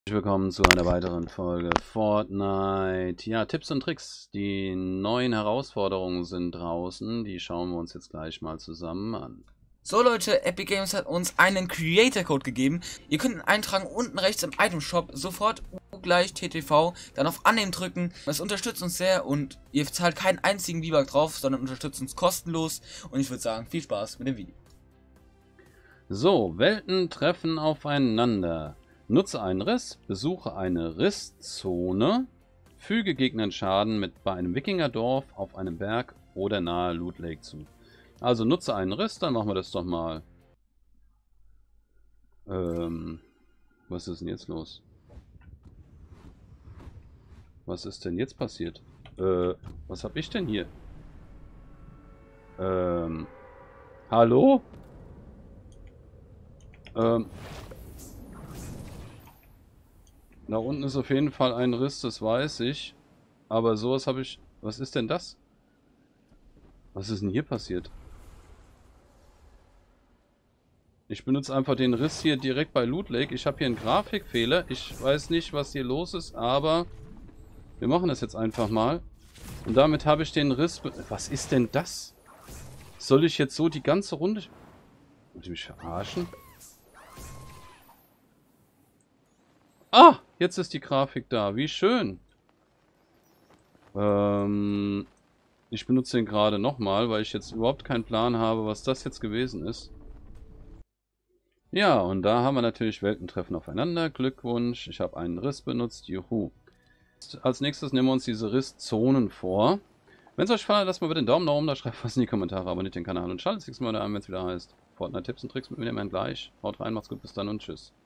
Willkommen zu einer weiteren Folge Fortnite. Ja, Tipps und Tricks. Die neuen Herausforderungen sind draußen. Die schauen wir uns jetzt gleich mal zusammen an. So Leute, Epic Games hat uns einen Creator Code gegeben. Ihr könnt ihn eintragen unten rechts im Item Shop, sofort U gleich TTV, dann auf Annehmen drücken. Das unterstützt uns sehr und ihr zahlt keinen einzigen V-Buck drauf, sondern unterstützt uns kostenlos. Und ich würde sagen, viel Spaß mit dem Video. So, Welten treffen aufeinander. Nutze einen Riss, besuche eine Risszone, füge Gegnern Schaden bei einem Wikingerdorf, auf einem Berg oder nahe Loot Lake zu. Also nutze einen Riss, dann machen wir das doch mal. Was ist denn jetzt los? Was ist denn jetzt passiert? Was habe ich denn hier? Hallo? Da unten ist auf jeden Fall ein Riss, das weiß ich. Aber sowas habe ich... Was ist denn das? Was ist denn hier passiert? Ich benutze einfach den Riss hier direkt bei Loot Lake. Ich habe hier einen Grafikfehler. Ich weiß nicht, was hier los ist, aber wir machen das jetzt einfach mal. Und damit habe ich den Riss... Was ist denn das? Soll ich jetzt so die ganze Runde... Wollt ihr mich verarschen? Ah! Jetzt ist die Grafik da. Wie schön. Ich benutze den gerade nochmal, weil ich jetzt überhaupt keinen Plan habe, was das jetzt gewesen ist. Ja, und da haben wir natürlich Welten treffen aufeinander. Glückwunsch. Ich habe einen Riss benutzt. Juhu. Als nächstes nehmen wir uns diese Risszonen vor. Wenn es euch gefallen hat, lasst mal bitte einen Daumen nach oben da, schreibt was in die Kommentare, abonniert den Kanal und schaltet das nächste Mal wieder ein, wenn es wieder heißt Fortnite Tipps und Tricks mit mir gleich. Haut rein, macht's gut, bis dann und tschüss.